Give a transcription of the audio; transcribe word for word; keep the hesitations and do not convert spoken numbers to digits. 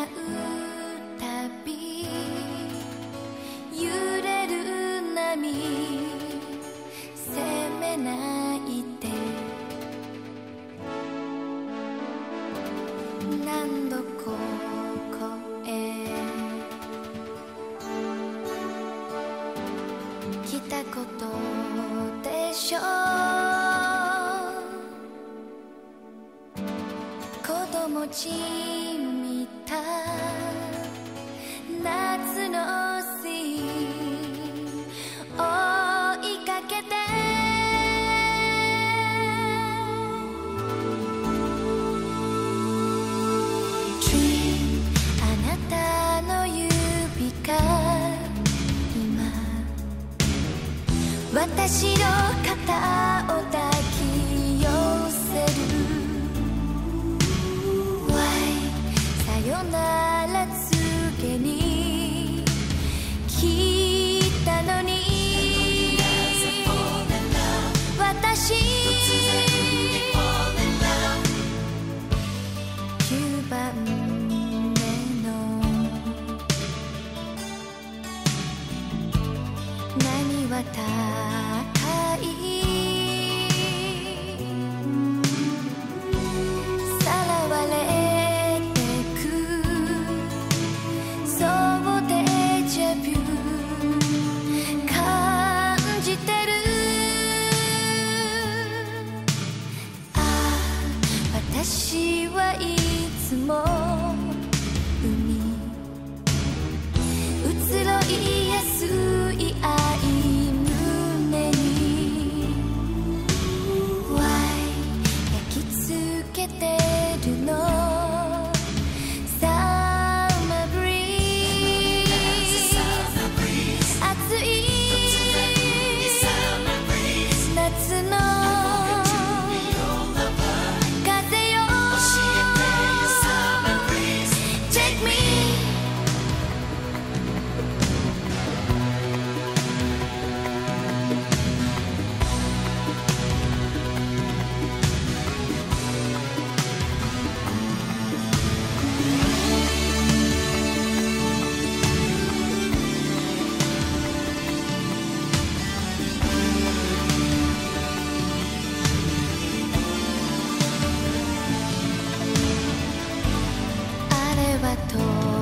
うたび揺れる波責めないで何度ここへ来たことでしょう子供じみた夏のシーン追いかけてあなたの指が今私の肩を抱き寄せるさよなら告げに来たのに私きゅうばんめの波は高いさらわれ私はいつも海移ろいやすい愛胸に Why 焼き付けてるのあれはと